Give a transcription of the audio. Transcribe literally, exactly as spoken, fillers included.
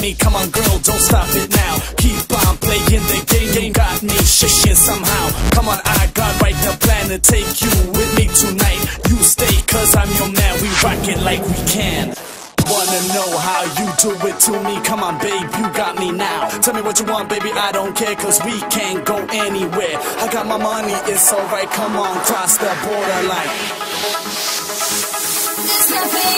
me. Come on girl, don't stop it now. Keep on playing the game, game got me shushing somehow. Come on, I got right the plan to take you with me tonight. You stay cause I'm your man, we rock it like we can. Wanna know how you do it to me? Come on babe, you got me now. Tell me what you want baby, I don't care, cause we can't go anywhere. I got my money, it's alright, come on, cross the borderline. There's nothing